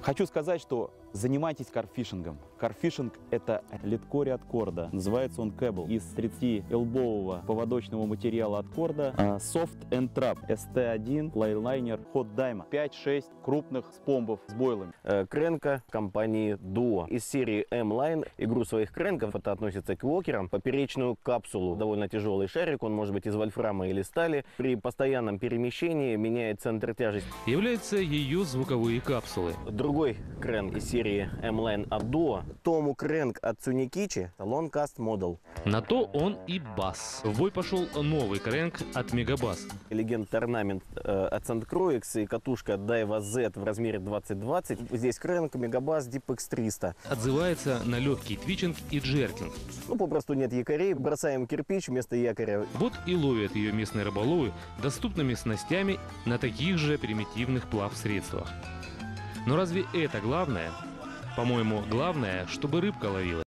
Хочу сказать, что занимайтесь карфишингом. Карфишинг – это литкорий от корда. Называется он кэбл. Из 30-элбового поводочного материала от корда. Soft and Trap, ST1, Playliner, Hot Dime. 5-6 крупных спомбов с бойлами. Кренка компании Duo. Из серии M-Line. Игру своих кренков, это относится к вокерам. Поперечную капсулу. Довольно тяжелый шарик. Он может быть из вольфрама или стали. При постоянном перемещении меняет центр тяжести. Являются ее звуковые капсулы. Другой кренк из серии M-Line от Duo. Тому кренк от Tsunikiji Longcast Model. На то он и бас. В бой пошел новый кренк от Мегабас. Легенд орнамент от Sandcroix и катушка Daiwa Z в размере 2020. Здесь кренк Мегабас Deep X300. Отзывается на легкий твичинг и джеркинг. Ну, попросту нет якорей. Бросаем кирпич вместо якоря. Вот и ловят ее местные рыболовы доступными снастями на таких же примитивных плавсредствах. Но разве это главное? По-моему, главное, чтобы рыбка ловила.